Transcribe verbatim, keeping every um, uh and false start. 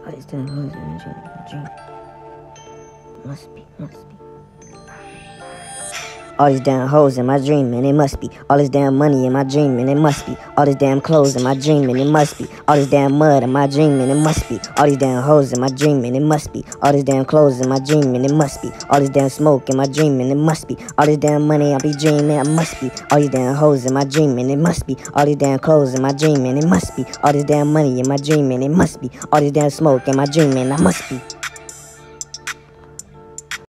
All these damn hoes in my dream, dream. Must be, must be. All these damn hoes in my dream, and it must be. All this damn money in my dream, and it must be. All this damn clothes in my dream, and it must be. All this damn mud in my dream, and it must be. All these damn hoes in my dream, and it must be. All this damn clothes in my dream, and it must be. All this damn smoke in my dream, and it must be. All this damn money I be dreaming, I must be. All these damn hoes in my dream, and it must be. All these damn clothes in my dream, and it must be. All this damn money in my dream, and it must be. All this damn smoke in my dream, and I must be.